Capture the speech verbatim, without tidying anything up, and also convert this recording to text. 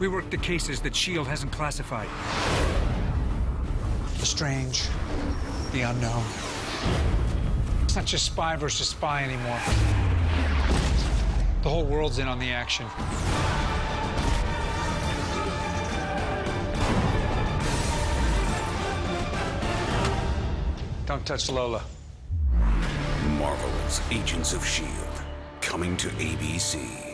We work the cases that S H I E L D hasn't classified. The strange, the unknown. It's not just spy versus spy anymore. The whole world's in on the action. Don't touch Lola. Marvel's Agents of S H I E L D, coming to A B C.